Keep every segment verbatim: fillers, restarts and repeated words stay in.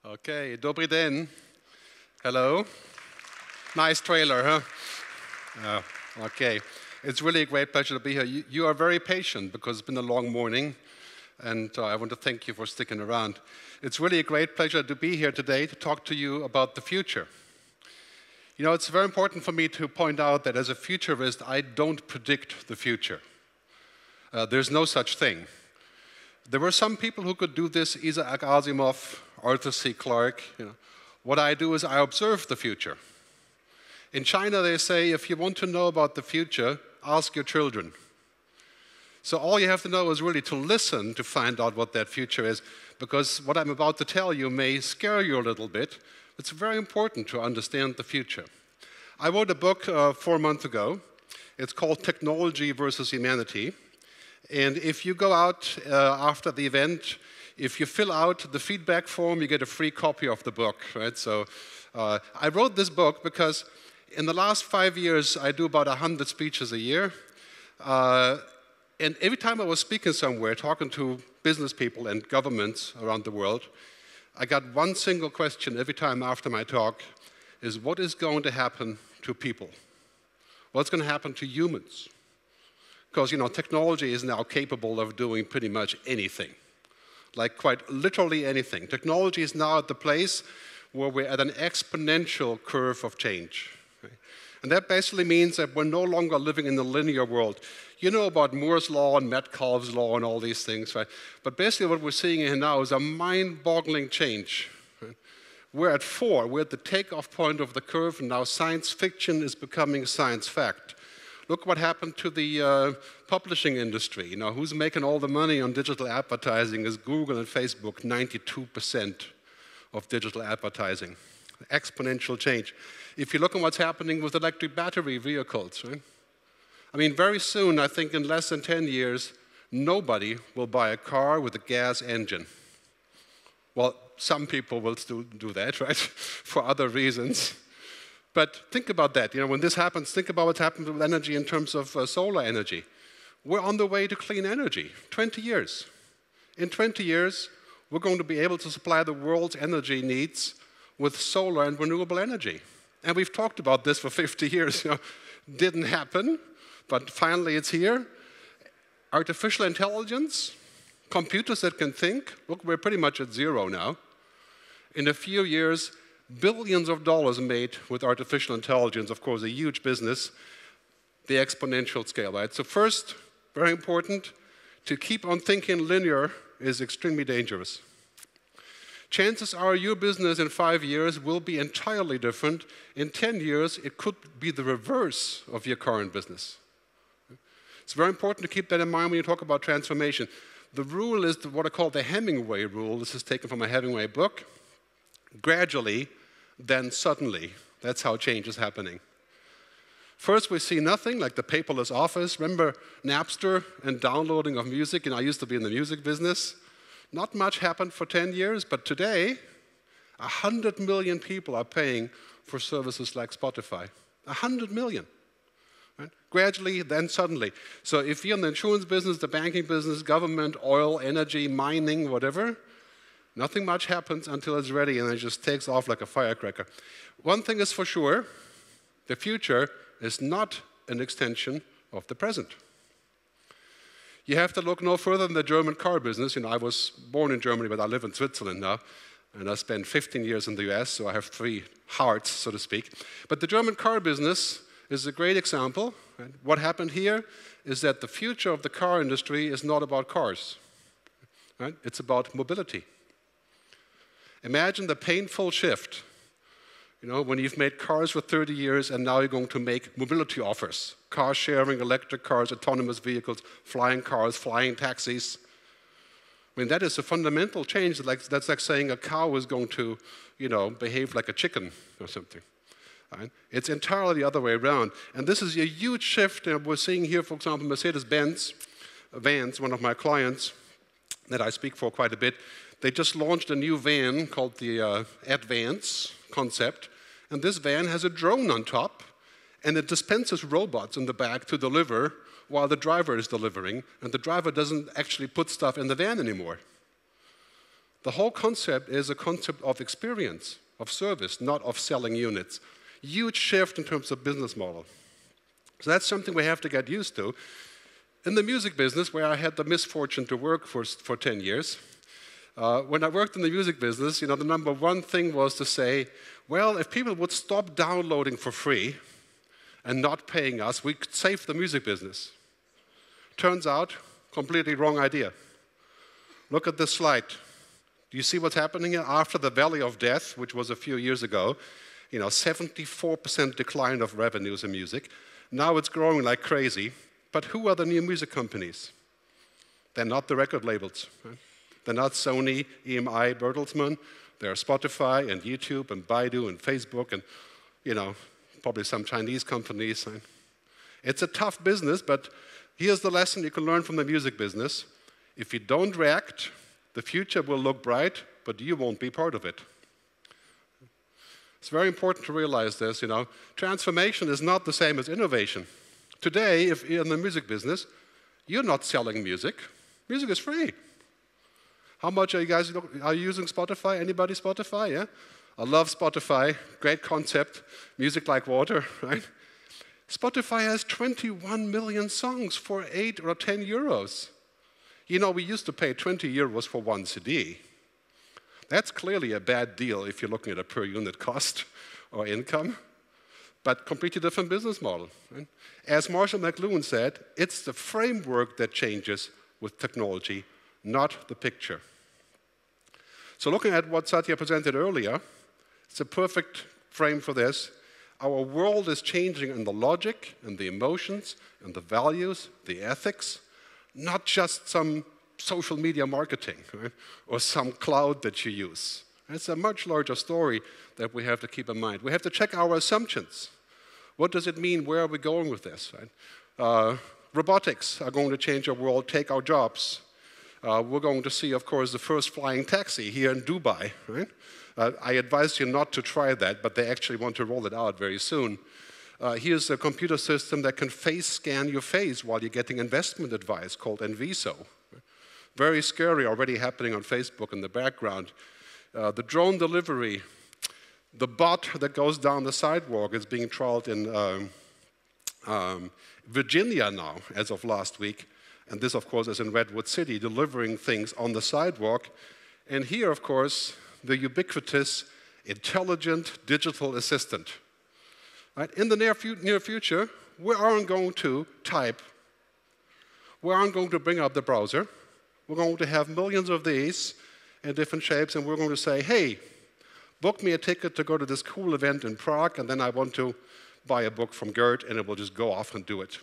Okay, dobry den. Hello. Nice trailer, huh? Oh, okay. It's really a great pleasure to be here. You, you are very patient because it's been a long morning, and uh, I want to thank you for sticking around. It's really a great pleasure to be here today to talk to you about the future. You know, it's very important for me to point out that as a futurist, I don't predict the future. Uh, there's no such thing. There were some people who could do this, Isaac Asimov, Arthur C. Clarke. You know. What I do is I observe the future. In China, they say, if you want to know about the future, ask your children. So all you have to know is really to listen to find out what that future is, because what I'm about to tell you may scare you a little bit. It's very important to understand the future. I wrote a book uh, four months ago. It's called Technology versus Humanity. And if you go out uh, after the event, if you fill out the feedback form, you get a free copy of the book, right? So uh, I wrote this book because in the last five years, I do about one hundred speeches a year. Uh, and every time I was speaking somewhere, talking to business people and governments around the world, I got one single question every time after my talk, is what is going to happen to people? What's going to happen to humans? Because, you know, technology is now capable of doing pretty much anything, like quite literally anything. Technology is now at the place where we're at an exponential curve of change. Right? And that basically means that we're no longer living in the linear world. You know about Moore's law and Metcalfe's law and all these things, right? But basically what we're seeing here now is a mind-boggling change. Right? We're at four. We're at the takeoff point of the curve, and now science fiction is becoming science fact. Look what happened to the uh, publishing industry. You know, who's making all the money on digital advertising is Google and Facebook, ninety-two percent of digital advertising. Exponential change. If you look at what's happening with electric battery vehicles, right? I mean, very soon, I think in less than ten years, nobody will buy a car with a gas engine. Well, some people will still do that, right, for other reasons. But think about that. You know, when this happens, think about what's happened with energy in terms of uh, solar energy. We're on the way to clean energy, twenty years. In twenty years, we're going to be able to supply the world's energy needs with solar and renewable energy. And we've talked about this for fifty years. You know, didn't happen, but finally it's here. Artificial intelligence, computers that can think. Look, we're pretty much at zero now. In a few years, billions of dollars made with artificial intelligence, of course, a huge business, the exponential scale, right? So first, very important, to keep on thinking linear is extremely dangerous. Chances are your business in five years will be entirely different. In ten years, it could be the reverse of your current business. It's very important to keep that in mind when you talk about transformation. The rule is what I call the Hemingway rule. This is taken from a Hemingway book. Gradually, then suddenly. That's how change is happening. First, we see nothing, like the paperless office. Remember Napster and downloading of music? And I used to be in the music business. Not much happened for ten years, but today, one hundred million people are paying for services like Spotify. one hundred million. Right? Gradually, then suddenly. So if you're in the insurance business, the banking business, government, oil, energy, mining, whatever, nothing much happens until it's ready, and it just takes off like a firecracker. One thing is for sure, the future is not an extension of the present. You have to look no further than the German car business. You know, I was born in Germany, but I live in Switzerland now, and I spent fifteen years in the U S, so I have three hearts, so to speak. But the German car business is a great example. Right? What happened here is that the future of the car industry is not about cars. Right? It's about mobility. Imagine the painful shift, you know, when you've made cars for thirty years and now you're going to make mobility offers. Car sharing, electric cars, autonomous vehicles, flying cars, flying taxis. I mean, that is a fundamental change. Like, that's like saying a cow is going to, you know, behave like a chicken or something. Right? It's entirely the other way around. And this is a huge shift. And we're seeing here, for example, Mercedes-Benz, Vans, one of my clients that I speak for quite a bit. They just launched a new van called the uh, Advance concept, and this van has a drone on top, and it dispenses robots in the back to deliver while the driver is delivering, and the driver doesn't actually put stuff in the van anymore. The whole concept is a concept of experience, of service, not of selling units. Huge shift in terms of business model. So that's something we have to get used to. In the music business, where I had the misfortune to work for, for ten years, uh, when I worked in the music business, you know, the number one thing was to say, well, if people would stop downloading for free and not paying us, we could save the music business. Turns out, completely wrong idea. Look at this slide. Do you see what's happening here? After the Valley of Death, which was a few years ago, you know, seventy-four percent decline of revenues in music. Now it's growing like crazy. But who are the new music companies? They're not the record labels. Right? They're not Sony, E M I, Bertelsmann. They're Spotify and YouTube and Baidu and Facebook and, you know, probably some Chinese companies. Right? It's a tough business, but here's the lesson you can learn from the music business. If you don't react, the future will look bright, but you won't be part of it. It's very important to realize this, you know. Transformation is not the same as innovation. Today, if you're in the music business, you're not selling music. Music is free. How much are you guys are you using Spotify? Anybody Spotify? Yeah? I love Spotify. Great concept. Music like water, right? Spotify has twenty-one million songs for eight or ten euros. You know, we used to pay twenty euros for one C D. That's clearly a bad deal if you're looking at a per unit cost or income, but completely different business model. Right? As Marshall McLuhan said, it's the framework that changes with technology, not the picture. So looking at what Satya presented earlier, it's a perfect frame for this. Our world is changing in the logic, and the emotions, and the values, the ethics, not just some social media marketing, right? Or some cloud that you use. It's a much larger story that we have to keep in mind. We have to check our assumptions. What does it mean? Where are we going with this? Right? Uh, robotics are going to change our world, take our jobs. Uh, we're going to see, of course, the first flying taxi here in Dubai. Right? Uh, I advise you not to try that, but they actually want to roll it out very soon. Uh, here's a computer system that can face scan your face while you're getting investment advice called Enviso. Very scary, already happening on Facebook in the background. Uh, the drone delivery, the bot that goes down the sidewalk is being trialed in um, um, Virginia now, as of last week. And this, of course, is in Redwood City, delivering things on the sidewalk. And here, of course, the ubiquitous, intelligent digital assistant. Right? In the near, fu near future, we aren't going to type. We aren't going to bring up the browser. We're going to have millions of these in different shapes, and we're going to say, hey, book me a ticket to go to this cool event in Prague, and then I want to buy a book from Gerd, and it will just go off and do it.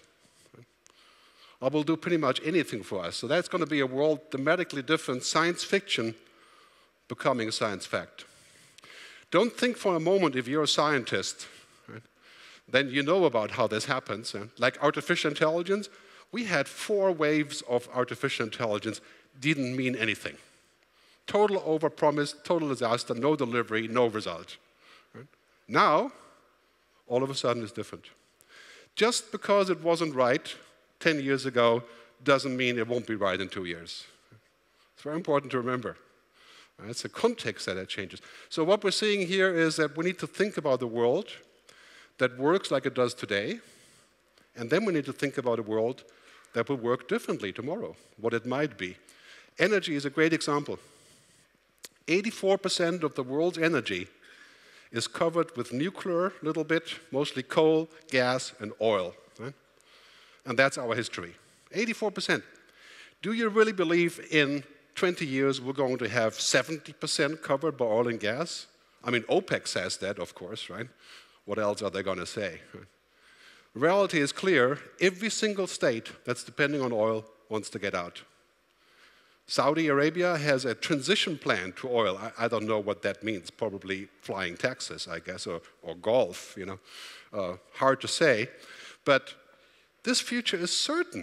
I will do pretty much anything for us. So that's going to be a world dramatically different, science fiction becoming a science fact. Don't think for a moment if you're a scientist, right, then you know about how this happens. Right? Like artificial intelligence, we had four waves of artificial intelligence, didn't mean anything. Total overpromise, total disaster, no delivery, no result. Right? Now, all of a sudden it's different. Just because it wasn't right ten years ago doesn't mean it won't be right in two years. It's very important to remember. Right? It's a context that it changes. So what we're seeing here is that we need to think about the world that works like it does today, and then we need to think about a world that will work differently tomorrow, what it might be. Energy is a great example. eighty-four percent of the world's energy is covered with nuclear, a little bit, mostly coal, gas, and oil. Right? And that's our history. eighty-four percent. Do you really believe in twenty years we're going to have seventy percent covered by oil and gas? I mean, OPEC says that, of course, right? What else are they going to say? Right? Reality is clear. Every single state that's depending on oil wants to get out. Saudi Arabia has a transition plan to oil. I, I don't know what that means. Probably flying taxes, I guess, or, or golf, you know. Uh, hard to say. But this future is certain.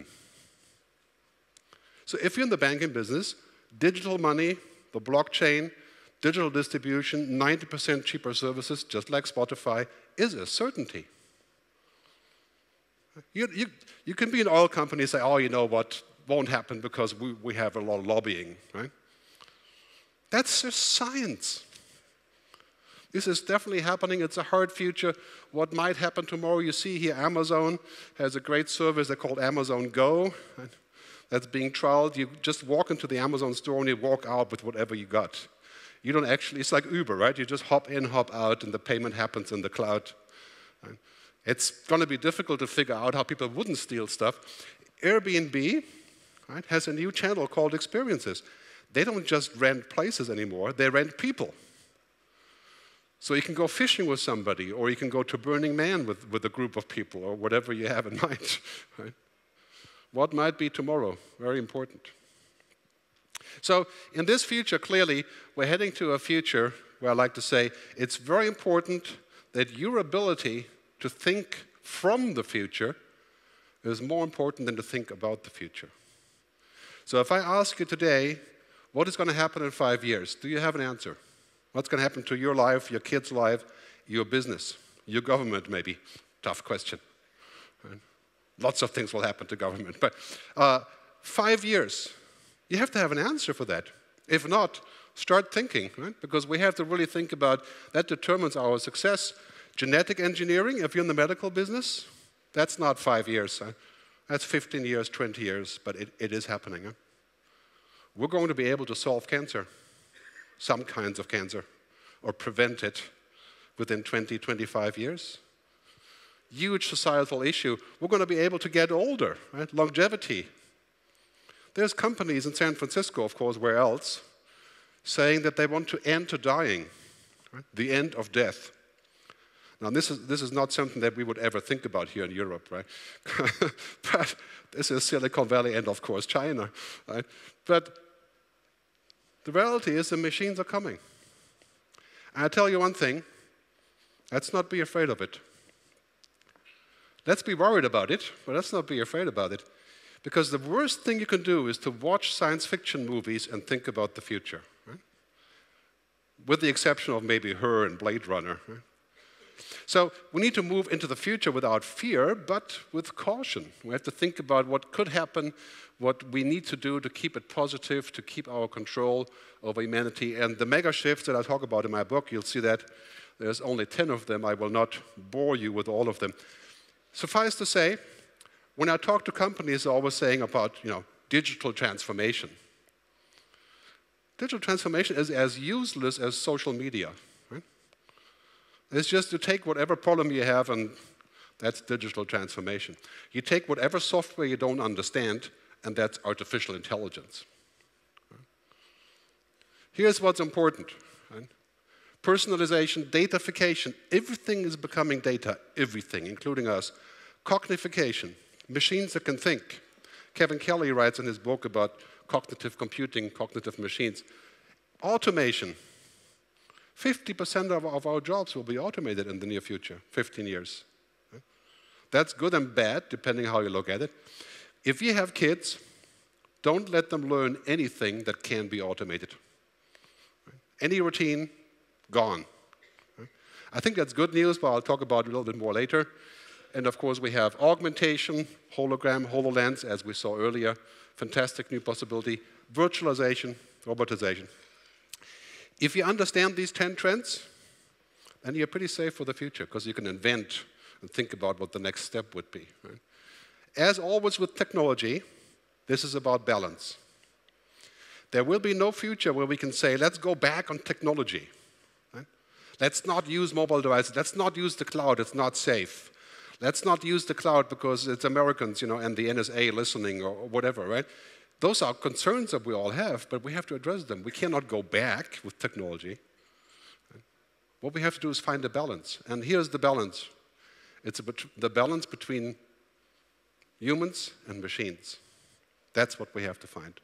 So if you're in the banking business, digital money, the blockchain, digital distribution, ninety percent cheaper services, just like Spotify, is a certainty. You, you, you can be an oil company and say, oh, you know what, won't happen because we, we have a lot of lobbying, right? That's just science. This is definitely happening. It's a hard future. What might happen tomorrow? You see here, Amazon has a great service they called Amazon Go. That's being trialed. You just walk into the Amazon store and you walk out with whatever you got. You don't actually, it's like Uber, right? You just hop in, hop out, and the payment happens in the cloud. It's going to be difficult to figure out how people wouldn't steal stuff. Airbnb, right, has a new channel called Experiences. They don't just rent places anymore, they rent people. So you can go fishing with somebody, or you can go to Burning Man with, with a group of people, or whatever you have in mind. Right? What might be tomorrow? Very important. So in this future, clearly, we're heading to a future where I like to say it's very important that your ability to think from the future is more important than to think about the future. So if I ask you today, what is going to happen in five years? Do you have an answer? What's going to happen to your life, your kid's life, your business, your government maybe? Tough question. Right? Lots of things will happen to government. But uh, five years, you have to have an answer for that. If not, start thinking, right? Because we have to really think about, that determines our success. Genetic engineering, if you're in the medical business, that's not five years. Huh? That's fifteen years, twenty years, but it, it is happening. Huh? We're going to be able to solve cancer, some kinds of cancer, or prevent it within twenty, twenty-five years. Huge societal issue. We're going to be able to get older, right? Longevity. There's companies in San Francisco, of course, where else, saying that they want to end to dying, right? The end of death. Now, this is, this is not something that we would ever think about here in Europe, right? But this is Silicon Valley and, of course, China, right? But the reality is the machines are coming. And I tell you one thing, let's not be afraid of it. Let's be worried about it, but let's not be afraid about it. Because the worst thing you can do is to watch science fiction movies and think about the future, right? With the exception of maybe Her and Blade Runner, right? So we need to move into the future without fear, but with caution. We have to think about what could happen, what we need to do to keep it positive, to keep our control over humanity. And the mega shifts that I talk about in my book, you'll see that there's only ten of them. I will not bore you with all of them. Suffice to say, when I talk to companies, they're always saying about, you know, digital transformation. Digital transformation is as useless as social media. It's just to take whatever problem you have, and that's digital transformation. You take whatever software you don't understand, and that's artificial intelligence. Here's what's important. Right? Personalization, datafication, everything is becoming data, everything, including us. Cognification, machines that can think. Kevin Kelly writes in his book about cognitive computing, cognitive machines. Automation. fifty percent of, of our jobs will be automated in the near future, fifteen years. That's good and bad, depending how you look at it. If you have kids, don't let them learn anything that can be automated. Any routine, gone. I think that's good news, but I'll talk about it a little bit more later. And of course, we have augmentation, hologram, HoloLens, as we saw earlier. Fantastic new possibility. Virtualization, robotization. If you understand these ten trends, then you're pretty safe for the future, because you can invent and think about what the next step would be. Right? As always with technology, this is about balance. There will be no future where we can say, let's go back on technology. Right? Let's not use mobile devices. Let's not use the cloud. It's not safe. Let's not use the cloud because it's Americans, you know, and the N S A listening or whatever, right? Those are concerns that we all have, but we have to address them. We cannot go back with technology. What we have to do is find a balance. And here's the balance. It's the balance between humans and machines. That's what we have to find.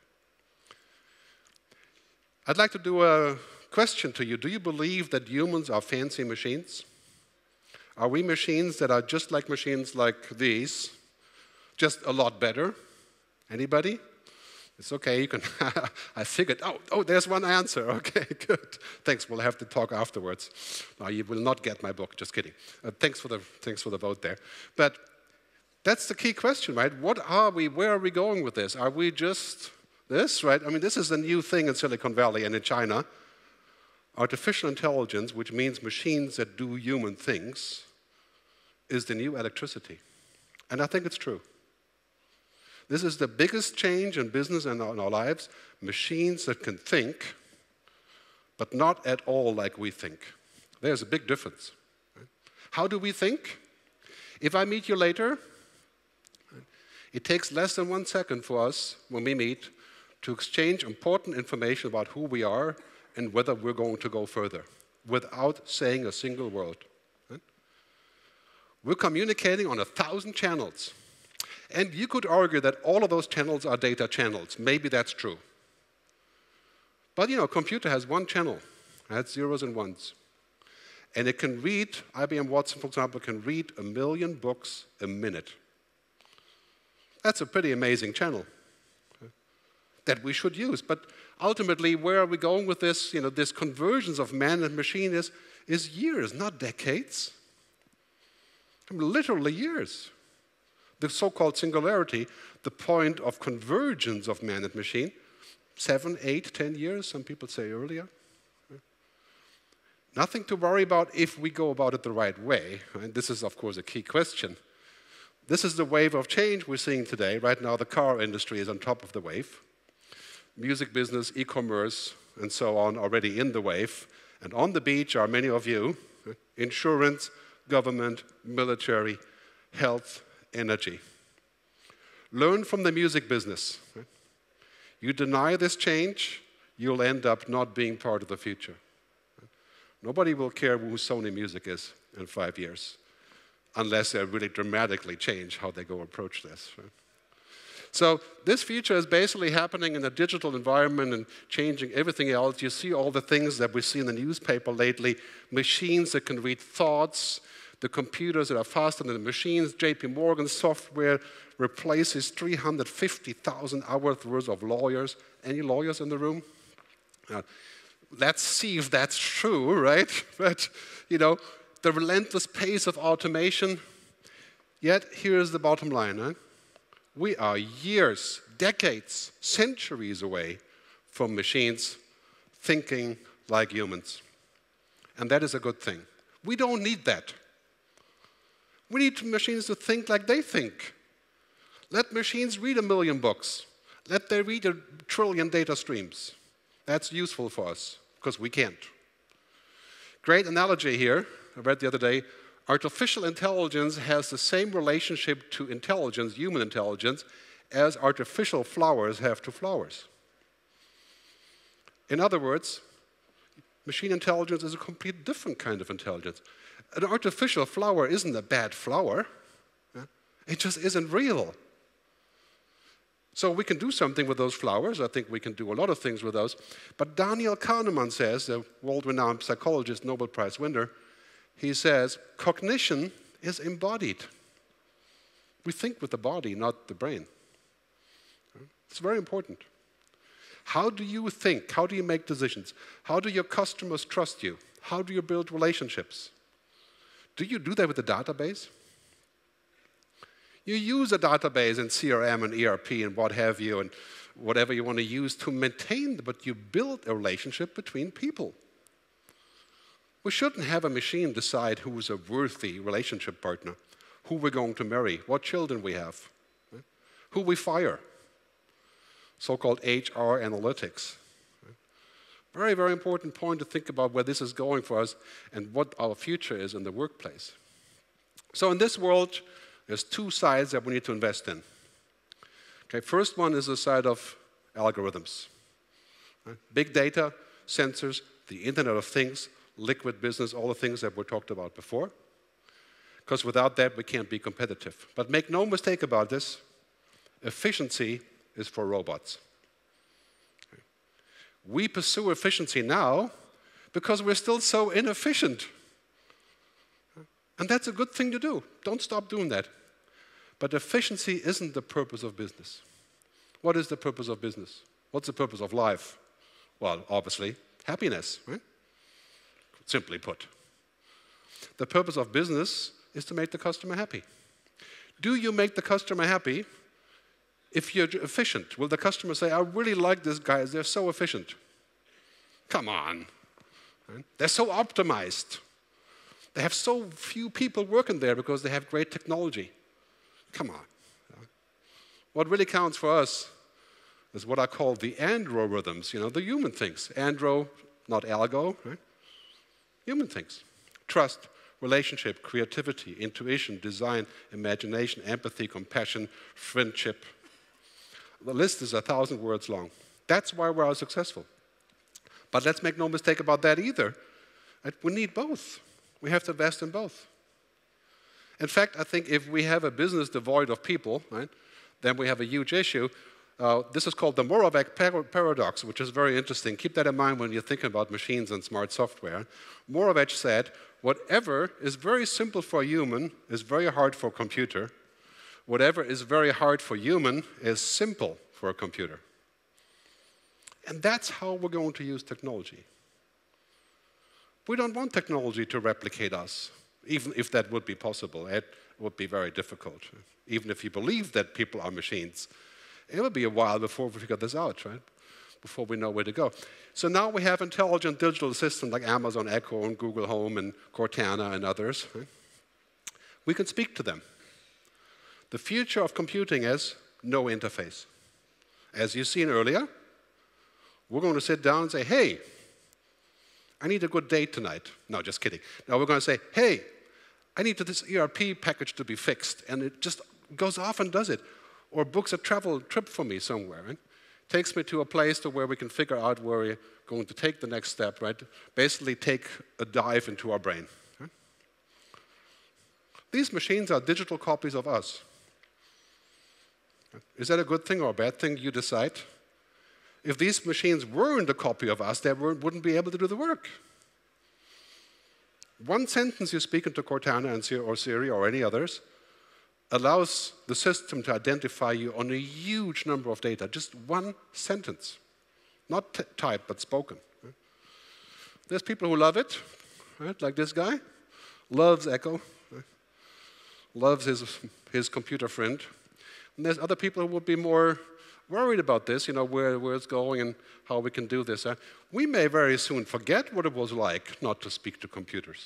I'd like to do a question to you. Do you believe that humans are fancy machines? Are we machines that are just like machines like these, just a lot better? Anybody? It's okay, you can, I figured, oh, oh, there's one answer. Okay, good. Thanks, we'll have to talk afterwards. No, you will not get my book, just kidding. Uh, thanks for the, thanks for the vote there. But that's the key question, right? What are we, where are we going with this? Are we just this, right? I mean, this is a new thing in Silicon Valley and in China. Artificial intelligence, which means machines that do human things, is the new electricity. And I think it's true. This is the biggest change in business and in our lives. Machines that can think, but not at all like we think. There's a big difference. How do we think? If I meet you later, it takes less than one second for us, when we meet, to exchange important information about who we are and whether we're going to go further, without saying a single word. We're communicating on a thousand channels. And you could argue that all of those channels are data channels. Maybe that's true. But you know, a computer has one channel. That's zeros and ones. And it can read, I B M Watson, for example, can read a million books a minute. That's a pretty amazing channel that we should use. But ultimately, where are we going with this? You know, this convergence of man and machine is, is years, not decades. I mean, literally years. The so-called singularity, the point of convergence of man and machine, seven, eight, ten years, some people say earlier. Nothing to worry about if we go about it the right way. And this is, of course, a key question. This is the wave of change we're seeing today. Right now, the car industry is on top of the wave. Music business, e-commerce, and so on already in the wave. And on the beach are many of you, insurance, government, military, health, energy. Learn from the music business. You deny this change, you'll end up not being part of the future. Nobody will care who Sony Music is in five years, unless they really dramatically change how they go approach this. Right? So this future is basically happening in a digital environment and changing everything else. You see all the things that we see in the newspaper lately, machines that can read thoughts, the computers that are faster than the machines. J P Morgan software replaces three hundred fifty thousand hours worth of lawyers. Any lawyers in the room? Uh, let's see if that's true, right? But, you know, the relentless pace of automation. Yet, here's the bottom line. Huh? We are years, decades, centuries away from machines thinking like humans. And that is a good thing. We don't need that. We need machines to think like they think. Let machines read a million books. Let them read a trillion data streams. That's useful for us, because we can't. Great analogy here, I read the other day. Artificial intelligence has the same relationship to intelligence, human intelligence, as artificial flowers have to flowers. In other words, machine intelligence is a completely different kind of intelligence. An artificial flower isn't a bad flower. It just isn't real. So we can do something with those flowers. I think we can do a lot of things with those. But Daniel Kahneman says, a world-renowned psychologist, Nobel Prize winner, he says, cognition is embodied. We think with the body, not the brain. It's very important. How do you think? How do you make decisions? How do your customers trust you? How do you build relationships? Do you do that with a database? You use a database in C R M and E R P and what have you, and whatever you want to use to maintain, but you build a relationship between people. We shouldn't have a machine decide who is a worthy relationship partner, who we're going to marry, what children we have, right? Who we fire, so-called H R analytics. Right? Very, very important point to think about where this is going for us and what our future is in the workplace. So in this world, there's two sides that we need to invest in. Okay, first one is the side of algorithms. Right? Big data, sensors, the Internet of Things, liquid business, all the things that were talked about before. Because without that, we can't be competitive. But make no mistake about this, efficiency is for robots. Okay. We pursue efficiency now because we're still so inefficient. And that's a good thing to do. Don't stop doing that. But efficiency isn't the purpose of business. What is the purpose of business? What's the purpose of life? Well, obviously, happiness, right? Simply put. The purpose of business is to make the customer happy. Do you make the customer happy? if you're efficient, will the customer say, I really like these guys, they're so efficient? Come on. Right? They're so optimized. They have so few people working there because they have great technology. Come on. What really counts for us is what I call the andro rhythms, you know, the human things. Andro, not algo, right? Human things. Trust, relationship, creativity, intuition, design, imagination, empathy, compassion, friendship. The list is a thousand words long. That's why we're successful. But let's make no mistake about that either. Right? We need both. We have to invest in both. In fact, I think if we have a business devoid of people, right, then we have a huge issue. Uh, this is called the Moravec par paradox, which is very interesting. Keep that in mind when you're thinking about machines and smart software. Moravec said, whatever is very simple for a human is very hard for a computer. Whatever is very hard for human is simple for a computer. And that's how we're going to use technology. We don't want technology to replicate us, even if that would be possible. It would be very difficult. Even if you believe that people are machines, it will be a while before we figure this out, right? Before we know where to go. So now we have intelligent digital assistants like Amazon Echo and Google Home and Cortana and others. Right? We can speak to them. The future of computing is no interface. As you've seen earlier, we're going to sit down and say, hey, I need a good date tonight. No, just kidding. Now we're going to say, hey, I need this E R P package to be fixed. And it just goes off and does it. Or books a travel trip for me somewhere. Right? Takes me to a place to where we can figure out where we're going to take the next step, right? Basically take a dive into our brain. Right? These machines are digital copies of us. Is that a good thing or a bad thing? You decide. If these machines weren't a copy of us, they wouldn't be able to do the work. One sentence you speak into Cortana or Siri or any others allows the system to identify you on a huge number of data. Just one sentence. Not typed, but spoken. There's people who love it, right? Like this guy. Loves Echo. Right? Loves his, his computer friend. And there's other people who would be more worried about this, you know, where, where it's going and how we can do this. Uh, we may very soon forget what it was like not to speak to computers.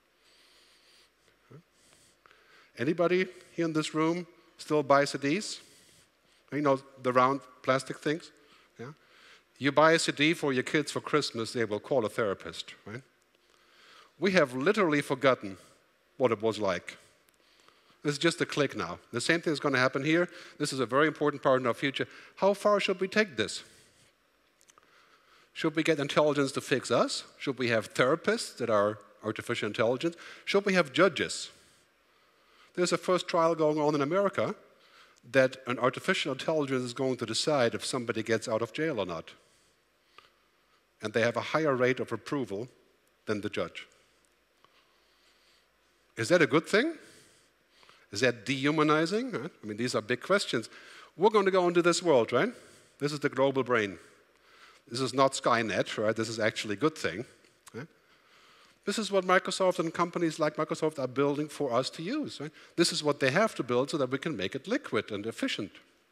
Anybody here in this room still buy C Ds? You know, the round plastic things? Yeah? You buy a C D for your kids for Christmas, they will call a therapist, right? We have literally forgotten what it was like. This is just a click now. The same thing is going to happen here. This is a very important part in our future. How far should we take this? Should we get intelligence to fix us? Should we have therapists that are artificial intelligence? Should we have judges? There's a first trial going on in America that an artificial intelligence is going to decide if somebody gets out of jail or not. And they have a higher rate of approval than the judge. Is that a good thing? Is that dehumanizing? Right? I mean, these are big questions. We're going to go into this world, right? This is the global brain. This is not Skynet, right? This is actually a good thing. Right? This is what Microsoft and companies like Microsoft are building for us to use. Right? This is what they have to build so that we can make it liquid and efficient.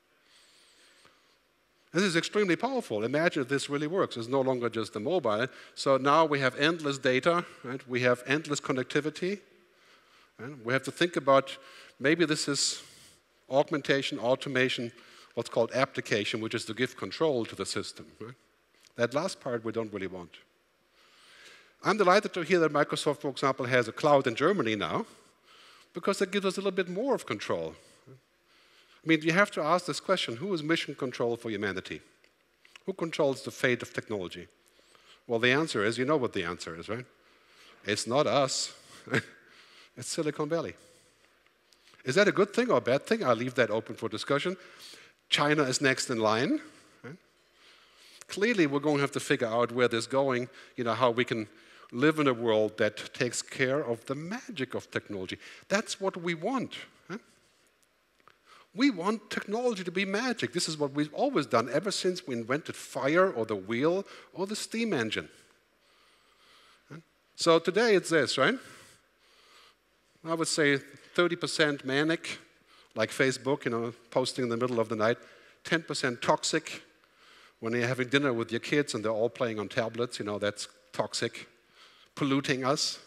This is extremely powerful. Imagine if this really works. It's no longer just the mobile. So now we have endless data. Right? We have endless connectivity. Right? We have to think about maybe this is augmentation, automation, what's called application, which is to give control to the system. Right? That last part we don't really want. I'm delighted to hear that Microsoft, for example, has a cloud in Germany now, because that gives us a little bit more of control. I mean, you have to ask this question, who is mission control for humanity? Who controls the fate of technology? Well, the answer is, you know what the answer is, right? It's not us. It's Silicon Valley. Is that a good thing or a bad thing? I'll leave that open for discussion. China is next in line. Right? Clearly, we're going to have to figure out where this is going, you know, how we can live in a world that takes care of the magic of technology. That's what we want. Right? We want technology to be magic. This is what we've always done ever since we invented fire or the wheel or the steam engine. Right? So today it's this, right? I would say thirty percent manic, like Facebook, you know, posting in the middle of the night, ten percent toxic. When you're having dinner with your kids and they're all playing on tablets, you know, that's toxic, polluting us.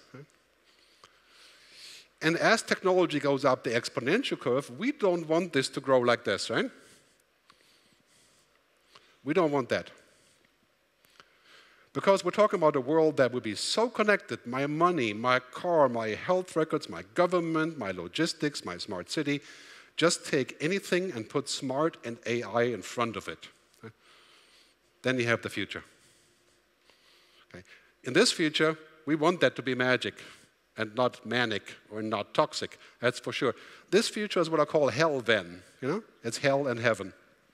And as technology goes up the exponential curve, we don't want this to grow like this, right? We don't want that. Because we're talking about a world that will be so connected, my money, my car, my health records, my government, my logistics, my smart city, just take anything and put smart and A I in front of it. Then you have the future. Okay. In this future, we want that to be magic and not manic or not toxic, that's for sure. This future is what I call hell then, you know? It's hell and heaven.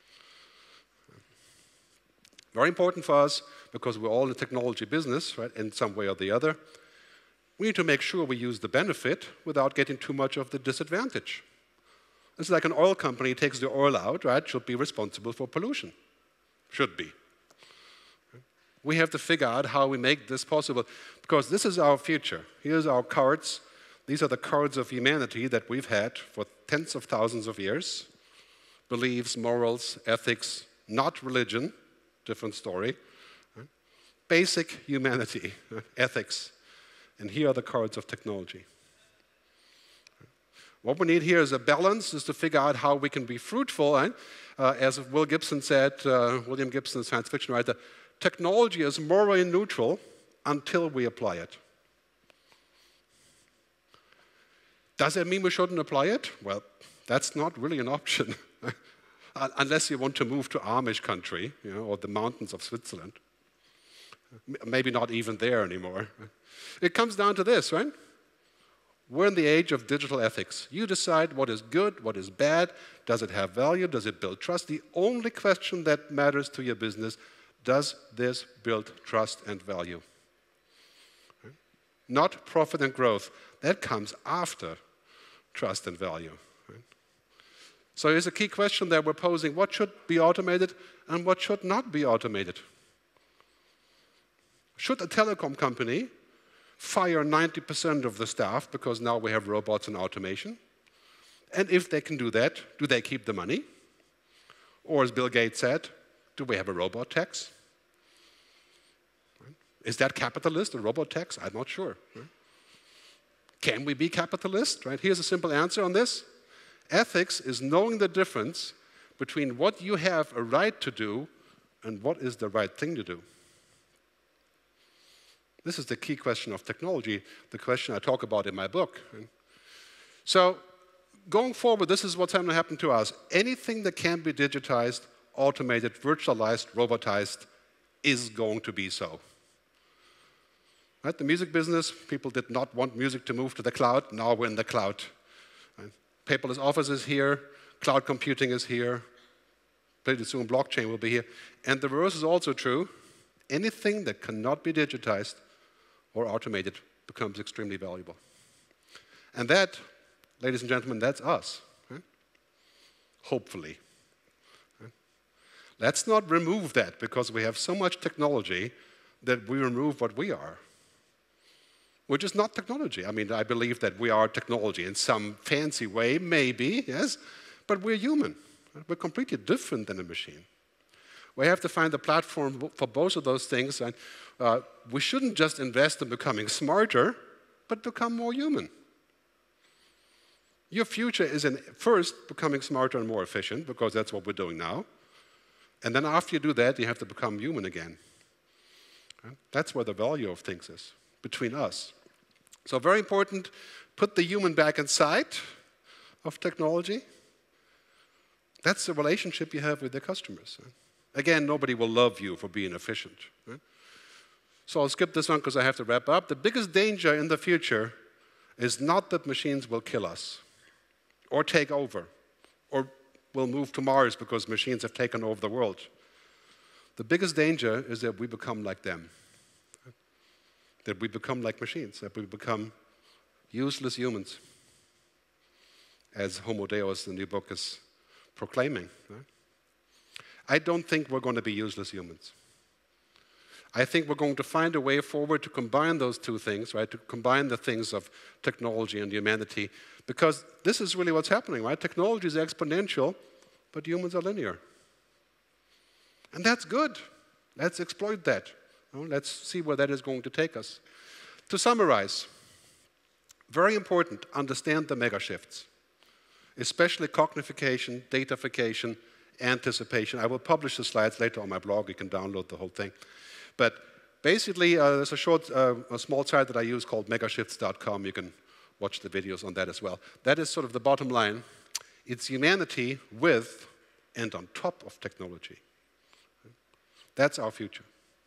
Very important for us, because we're all in the technology business, right, in some way or the other. We need to make sure we use the benefit without getting too much of the disadvantage. It's like an oil company takes the oil out, right, should be responsible for pollution. Should be. We have to figure out how we make this possible, because this is our future. Here's our cards. These are the cards of humanity that we've had for tens of thousands of years. Beliefs, morals, ethics, not religion, different story. Basic humanity, ethics. And here are the cards of technology. What we need here is a balance, is to figure out how we can be fruitful. And, uh, as Will Gibson said, uh, William Gibson, the science fiction writer, technology is morally neutral until we apply it. Does that mean we shouldn't apply it? Well, that's not really an option, unless you want to move to Amish country, you know, or the mountains of Switzerland. Maybe not even there anymore. It comes down to this, right? We're in the age of digital ethics. You decide what is good, what is bad, does it have value, does it build trust? The only question that matters to your business, does this build trust and value? Not profit and growth. That comes after trust and value. So here's a key question that we're posing. What should be automated and what should not be automated? Should a telecom company fire ninety percent of the staff because now we have robots and automation? And if they can do that, do they keep the money? Or as Bill Gates said, do we have a robot tax? Is that capitalist, a robot tax? I'm not sure. Can we be capitalist? Right? Here's a simple answer on this. Ethics is knowing the difference between what you have a right to do and what is the right thing to do. This is the key question of technology, the question I talk about in my book. So going forward, this is what's going to happen to us. Anything that can be digitized, automated, virtualized, robotized is going to be so. Right? The music business, people did not want music to move to the cloud. Now we're in the cloud. Right? Paperless office is here. Cloud computing is here. Pretty soon blockchain will be here. And the reverse is also true. Anything that cannot be digitized or automated becomes extremely valuable. And that, ladies and gentlemen, that's us. Right? Hopefully. Right? Let's not remove that because we have so much technology that we remove what we are. Which is not technology. I mean, I believe that we are technology in some fancy way, maybe, yes, but we're human. We're completely different than a machine. We have to find a platform for both of those things, and uh, we shouldn't just invest in becoming smarter, but become more human. Your future is in first becoming smarter and more efficient, because that's what we're doing now. And then after you do that, you have to become human again. Right? That's where the value of things is, between us. So very important, put the human back inside of technology. That's the relationship you have with the customers. Right? Again, nobody will love you for being efficient. Right? So I'll skip this one because I have to wrap up. The biggest danger in the future is not that machines will kill us or take over or will move to Mars because machines have taken over the world. The biggest danger is that we become like them. That we become like machines, that we become useless humans, as Homo Deus, the new book, is proclaiming. Right? I don't think we're going to be useless humans. I think we're going to find a way forward to combine those two things, right? To combine the things of technology and humanity, because this is really what's happening, right? Technology is exponential, but humans are linear. And that's good. Let's exploit that. You know, let's see where that is going to take us. To summarize, very important, understand the mega shifts, especially cognification, datafication, anticipation. I will publish the slides later on my blog. You can download the whole thing. But basically, uh, there's a short, uh, a small site that I use called megashifts dot com. You can watch the videos on that as well. That is sort of the bottom line. It's humanity with and on top of technology. That's our future.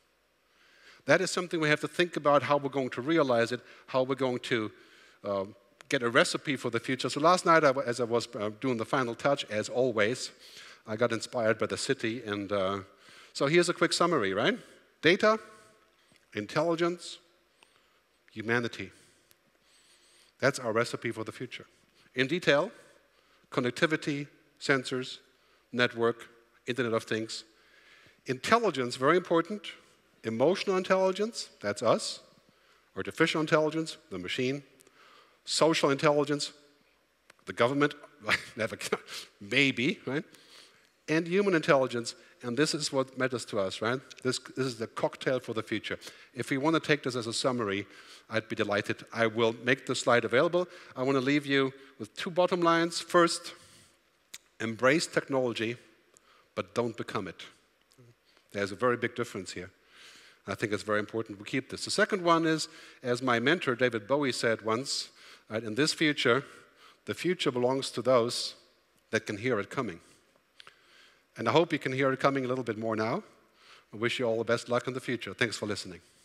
That is something we have to think about, how we're going to realize it, how we're going to uh, get a recipe for the future. So last night, I, as I was uh, doing the final touch, as always, I got inspired by the city. And uh, so here's a quick summary, right? Data, intelligence, humanity. That's our recipe for the future. In detail, connectivity, sensors, network, Internet of Things. Intelligence, very important. Emotional intelligence, that's us. Artificial intelligence, the machine. Social intelligence, the government, never, maybe, right? And human intelligence, and this is what matters to us, right? This, this is the cocktail for the future. If we want to take this as a summary, I'd be delighted. I will make the slide available. I want to leave you with two bottom lines. First, embrace technology, but don't become it. There's a very big difference here. I think it's very important we keep this. The second one is, as my mentor David Bowie said once, right, in this future, the future belongs to those that can hear it coming. And I hope you can hear it coming a little bit more now. I wish you all the best luck in the future. Thanks for listening.